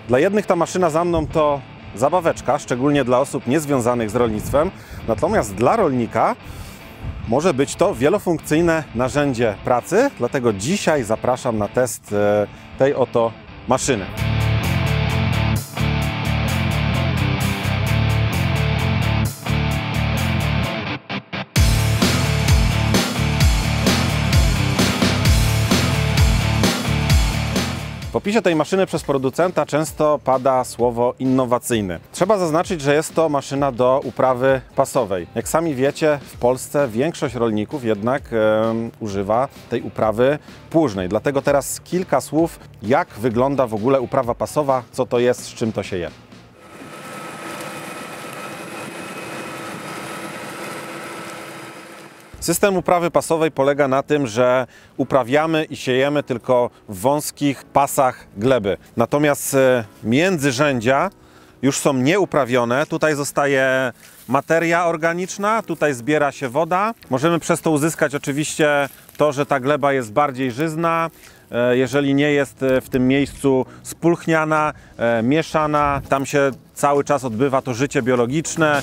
Dla jednych ta maszyna za mną to zabaweczka, szczególnie dla osób niezwiązanych z rolnictwem, natomiast dla rolnika może być to wielofunkcyjne narzędzie pracy, dlatego dzisiaj zapraszam na test tej oto maszyny. W opisie tej maszyny przez producenta często pada słowo innowacyjny. Trzeba zaznaczyć, że jest to maszyna do uprawy pasowej. Jak sami wiecie, w Polsce większość rolników jednak używa tej uprawy płużnej. Dlatego teraz kilka słów, jak wygląda w ogóle uprawa pasowa, co to jest, z czym to się je. System uprawy pasowej polega na tym, że uprawiamy i siejemy tylko w wąskich pasach gleby. Natomiast międzyrzędzia już są nieuprawione. Tutaj zostaje materia organiczna, tutaj zbiera się woda. Możemy przez to uzyskać oczywiście to, że ta gleba jest bardziej żyzna, jeżeli nie jest w tym miejscu spulchniana, mieszana. Tam się cały czas odbywa to życie biologiczne.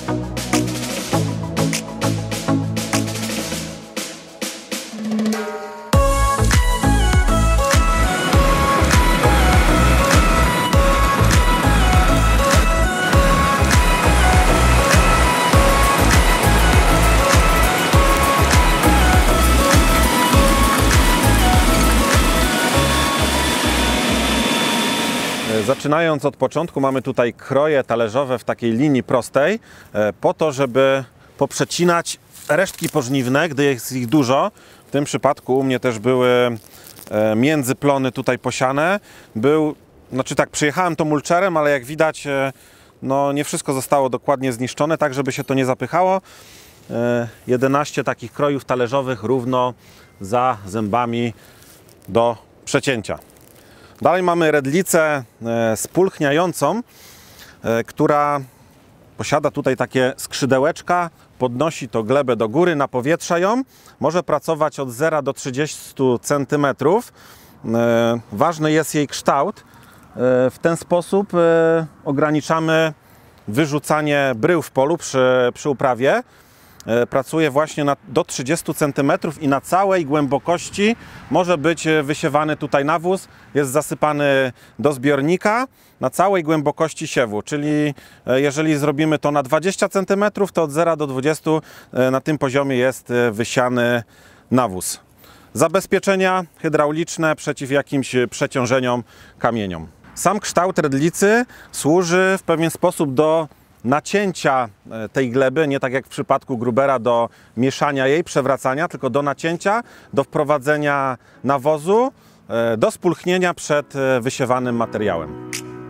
Zaczynając od początku, mamy tutaj kroje talerzowe w takiej linii prostej, po to, żeby poprzecinać resztki pożniwne, gdy jest ich dużo. W tym przypadku u mnie też były międzyplony tutaj posiane. Przyjechałem to mulczerem, ale jak widać, no nie wszystko zostało dokładnie zniszczone, tak żeby się to nie zapychało. 11 takich krojów talerzowych równo za zębami do przecięcia. Dalej mamy redlicę spulchniającą, która posiada tutaj takie skrzydełeczka, podnosi to glebę do góry, napowietrza ją. Może pracować od 0 do 30 cm. Ważny jest jej kształt. W ten sposób ograniczamy wyrzucanie brył w polu przy uprawie. Pracuje właśnie do 30 cm i na całej głębokości może być wysiewany tutaj nawóz. Jest zasypany do zbiornika na całej głębokości siewu, czyli jeżeli zrobimy to na 20 cm, to od 0 do 20 na tym poziomie jest wysiany nawóz. Zabezpieczenia hydrauliczne przeciw jakimś przeciążeniom kamieniom. Sam kształt redlicy służy w pewien sposób do nacięcia tej gleby, nie tak jak w przypadku grubera do mieszania jej, przewracania, tylko do nacięcia, do wprowadzenia nawozu, do spulchnienia przed wysiewanym materiałem.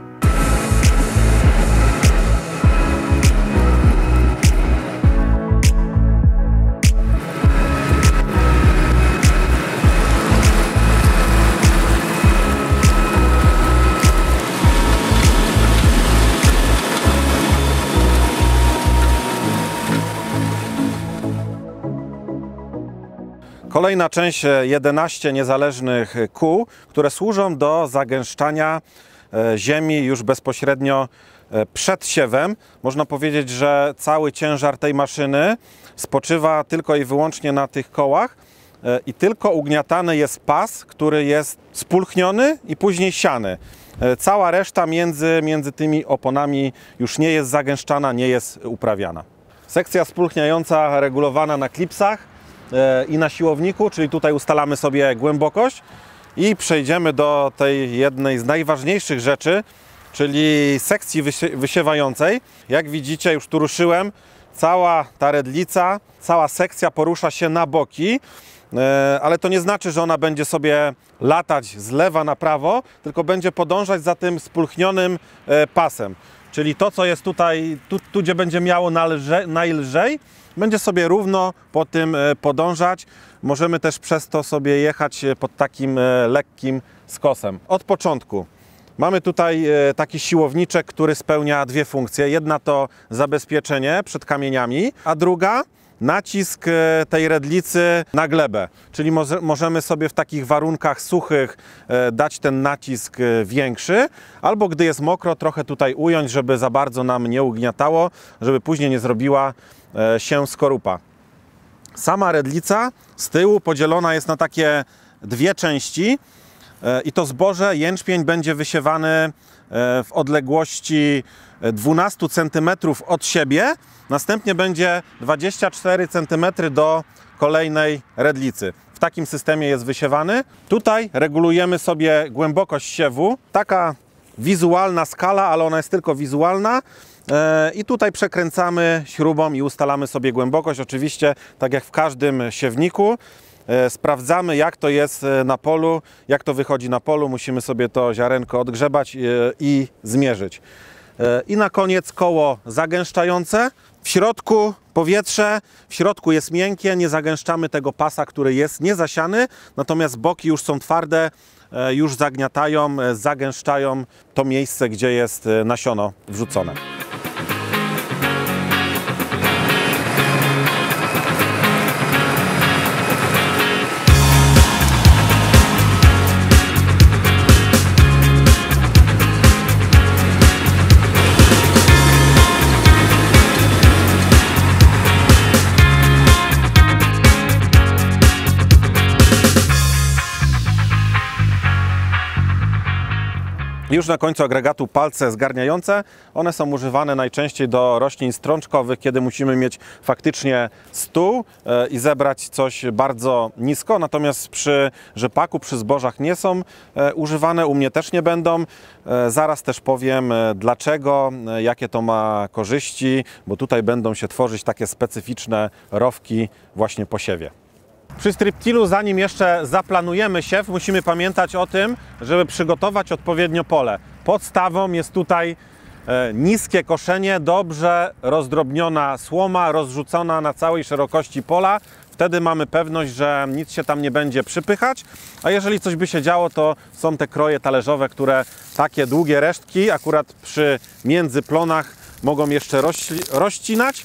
Kolejna część, 11 niezależnych kół, które służą do zagęszczania ziemi już bezpośrednio przed siewem. Można powiedzieć, że cały ciężar tej maszyny spoczywa tylko i wyłącznie na tych kołach i tylko ugniatany jest pas, który jest spulchniony i później siany. Cała reszta między tymi oponami już nie jest zagęszczana, nie jest uprawiana. Sekcja spulchniająca regulowana na klipsach i na siłowniku, czyli tutaj ustalamy sobie głębokość i przejdziemy do tej jednej z najważniejszych rzeczy, czyli sekcji wysiewającej. Jak widzicie, już tu ruszyłem, cała ta redlica, cała sekcja porusza się na boki, ale to nie znaczy, że ona będzie sobie latać z lewa na prawo, tylko będzie podążać za tym spulchnionym pasem. Czyli to, co jest tutaj, tu gdzie będzie miało najlżej, będzie sobie równo po tym podążać. Możemy też przez to sobie jechać pod takim lekkim skosem. Od początku mamy tutaj taki siłowniczek, który spełnia dwie funkcje. Jedna to zabezpieczenie przed kamieniami, a druga nacisk tej redlicy na glebę. Czyli możemy sobie w takich warunkach suchych dać ten nacisk większy, albo gdy jest mokro, trochę tutaj ująć, żeby za bardzo nam nie ugniatało, żeby później nie zrobiła się skorupa. Sama redlica z tyłu podzielona jest na takie dwie części i to zboże, jęczmień będzie wysiewany w odległości 12 cm od siebie, następnie będzie 24 cm do kolejnej redlicy. W takim systemie jest wysiewany. Tutaj regulujemy sobie głębokość siewu. Taka wizualna skala, ale ona jest tylko wizualna. I tutaj przekręcamy śrubą i ustalamy sobie głębokość. Oczywiście, tak jak w każdym siewniku, sprawdzamy, jak to jest na polu, jak to wychodzi na polu. Musimy sobie to ziarenko odgrzebać i zmierzyć. I na koniec koło zagęszczające. W środku powietrze, w środku jest miękkie, nie zagęszczamy tego pasa, który jest niezasiany, natomiast boki już są twarde, już zagniatają, zagęszczają to miejsce, gdzie jest nasiono wrzucone. Już na końcu agregatu palce zgarniające. One są używane najczęściej do roślin strączkowych, kiedy musimy mieć faktycznie stół i zebrać coś bardzo nisko. Natomiast przy rzepaku, przy zbożach nie są używane, u mnie też nie będą. Zaraz też powiem dlaczego, jakie to ma korzyści, bo tutaj będą się tworzyć takie specyficzne rowki właśnie po siewie. Przy striptilu, zanim jeszcze zaplanujemy siew, musimy pamiętać o tym, żeby przygotować odpowiednio pole. Podstawą jest tutaj niskie koszenie, dobrze rozdrobniona słoma, rozrzucona na całej szerokości pola. Wtedy mamy pewność, że nic się tam nie będzie przypychać, a jeżeli coś by się działo, to są te kroje talerzowe, które takie długie resztki akurat przy międzyplonach mogą jeszcze rozcinać.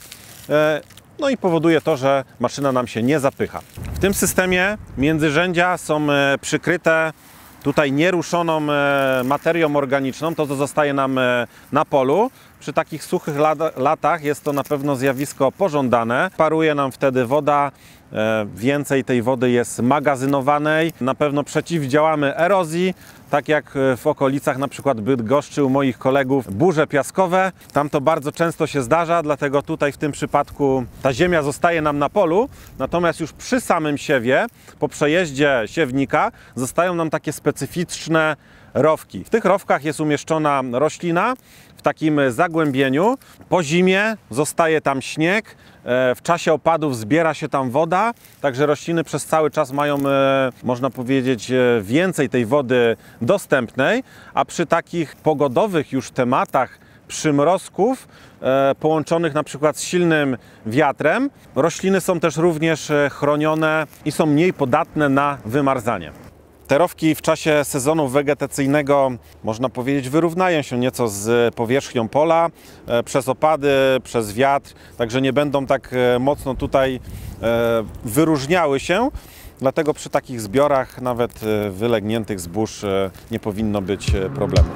No i powoduje to, że maszyna nam się nie zapycha. W tym systemie międzyrzędzia są przykryte tutaj nieruszoną materią organiczną, to co zostaje nam na polu. Przy takich suchych latach jest to na pewno zjawisko pożądane. Paruje nam wtedy woda, więcej tej wody jest magazynowanej. Na pewno przeciwdziałamy erozji, tak jak w okolicach na przykład Bydgoszczy u moich kolegów burze piaskowe. Tam to bardzo często się zdarza, dlatego tutaj w tym przypadku ta ziemia zostaje nam na polu, natomiast już przy samym siewie, po przejeździe siewnika, zostają nam takie specyficzne rowki. W tych rowkach jest umieszczona roślina w takim zagłębieniu. Po zimie zostaje tam śnieg, w czasie opadów zbiera się tam woda, także rośliny przez cały czas mają, można powiedzieć, więcej tej wody dostępnej, a przy takich pogodowych już tematach przymrozków połączonych na przykład z silnym wiatrem, rośliny są też również chronione i są mniej podatne na wymarzanie. Te rowki w czasie sezonu wegetacyjnego, można powiedzieć, wyrównają się nieco z powierzchnią pola przez opady, przez wiatr, także nie będą tak mocno tutaj wyróżniały się. Dlatego przy takich zbiorach, nawet wylegniętych zbóż, nie powinno być problemu.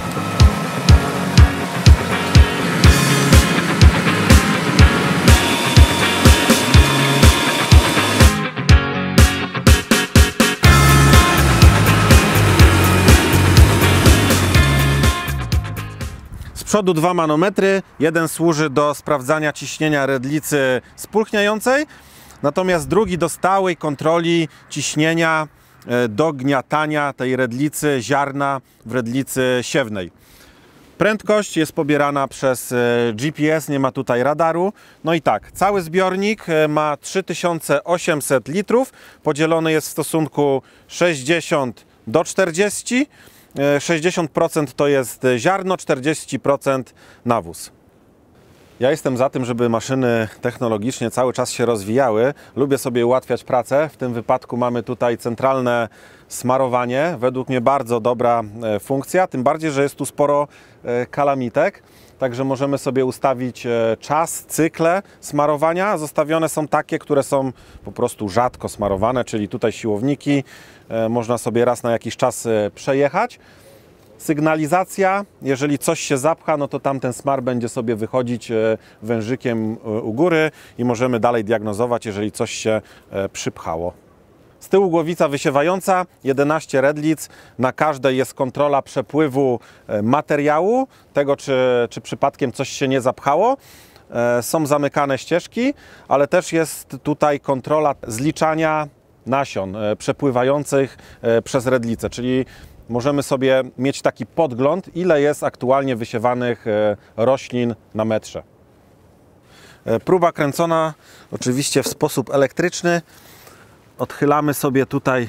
Z przodu 2 manometry, jeden służy do sprawdzania ciśnienia redlicy spulchniającej, natomiast drugi do stałej kontroli ciśnienia, do gniatania tej redlicy, ziarna w redlicy siewnej. Prędkość jest pobierana przez GPS, nie ma tutaj radaru. No i tak, cały zbiornik ma 3800 litrów, podzielony jest w stosunku 60 do 40. 60% to jest ziarno, 40% nawóz. Ja jestem za tym, żeby maszyny technologicznie cały czas się rozwijały. Lubię sobie ułatwiać pracę. W tym wypadku mamy tutaj centralne smarowanie. Według mnie bardzo dobra funkcja, tym bardziej, że jest tu sporo kalamitek. Także możemy sobie ustawić czas, cykle smarowania. Zostawione są takie, które są po prostu rzadko smarowane, czyli tutaj siłowniki. Można sobie raz na jakiś czas przejechać. Sygnalizacja, jeżeli coś się zapcha, no to tamten smar będzie sobie wychodzić wężykiem u góry i możemy dalej diagnozować, jeżeli coś się przypchało. Z tyłu głowica wysiewająca, 11 redlic, na każdej jest kontrola przepływu materiału, tego czy przypadkiem coś się nie zapchało. Są zamykane ścieżki, ale też jest tutaj kontrola zliczania nasion przepływających przez redlicę, czyli możemy sobie mieć taki podgląd, ile jest aktualnie wysiewanych roślin na metrze. Próba kręcona oczywiście w sposób elektryczny. Odchylamy sobie tutaj,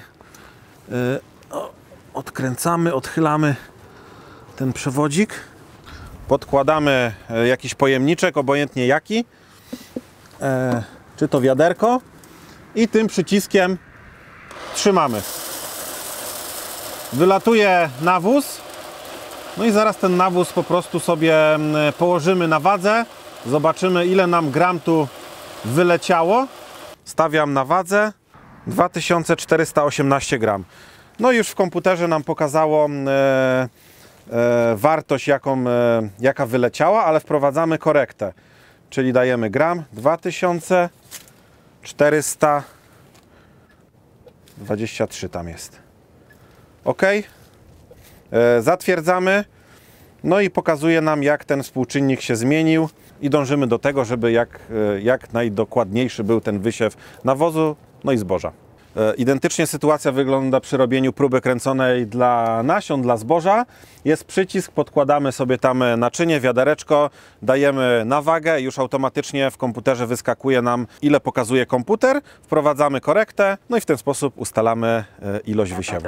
odchylamy ten przewodzik. Podkładamy jakiś pojemniczek, obojętnie jaki, czy to wiaderko, i tym przyciskiem trzymamy. Wylatuje nawóz, no i zaraz ten nawóz po prostu sobie położymy na wadze. Zobaczymy, ile nam gram tu wyleciało. Stawiam na wadze 2418 gram. No i już w komputerze nam pokazało wartość, jaka wyleciała, ale wprowadzamy korektę. Czyli dajemy gram 2423 tam jest. OK. Zatwierdzamy. No i pokazuje nam, jak ten współczynnik się zmienił i dążymy do tego, żeby jak najdokładniejszy był ten wysiew nawozu, no i zboża. Identycznie sytuacja wygląda przy robieniu próby kręconej dla nasion, dla zboża. Jest przycisk, podkładamy sobie tam naczynie, wiadereczko, dajemy na wagę, już automatycznie w komputerze wyskakuje nam, ile pokazuje komputer. Wprowadzamy korektę, no i w ten sposób ustalamy ilość wysiewu.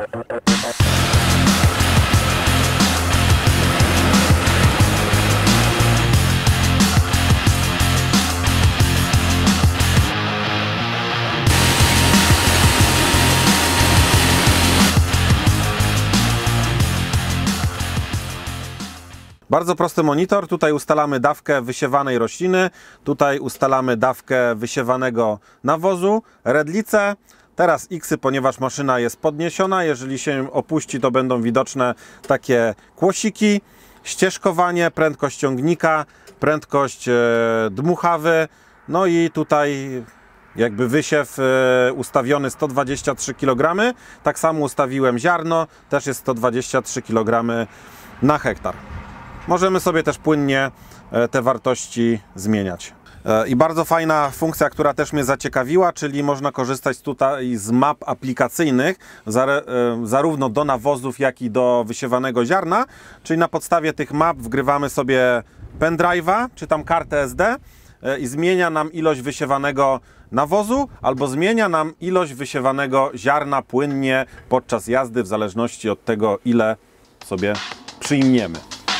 Bardzo prosty monitor. Tutaj ustalamy dawkę wysiewanej rośliny, tutaj ustalamy dawkę wysiewanego nawozu, redlice. Teraz X-y, ponieważ maszyna jest podniesiona. Jeżeli się opuści, to będą widoczne takie kłosiki. Ścieżkowanie, prędkość ciągnika, prędkość dmuchawy. No i tutaj jakby wysiew ustawiony 123 kg. Tak samo ustawiłem ziarno, też jest 123 kg na hektar. Możemy sobie też płynnie te wartości zmieniać. I bardzo fajna funkcja, która też mnie zaciekawiła, czyli można korzystać tutaj z map aplikacyjnych, zarówno do nawozów, jak i do wysiewanego ziarna. Czyli na podstawie tych map wgrywamy sobie pendrive'a, czy tam kartę SD i zmienia nam ilość wysiewanego nawozu, albo zmienia nam ilość wysiewanego ziarna płynnie podczas jazdy, w zależności od tego, ile sobie przyjmiemy.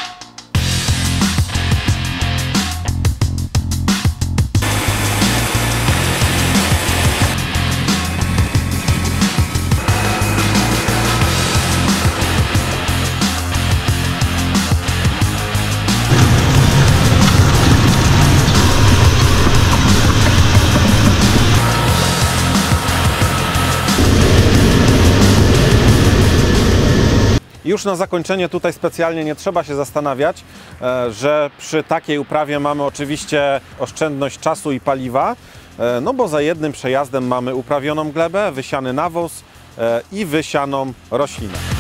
Już na zakończenie tutaj specjalnie nie trzeba się zastanawiać, że przy takiej uprawie mamy oczywiście oszczędność czasu i paliwa, no bo za jednym przejazdem mamy uprawioną glebę, wysiany nawóz i wysianą roślinę.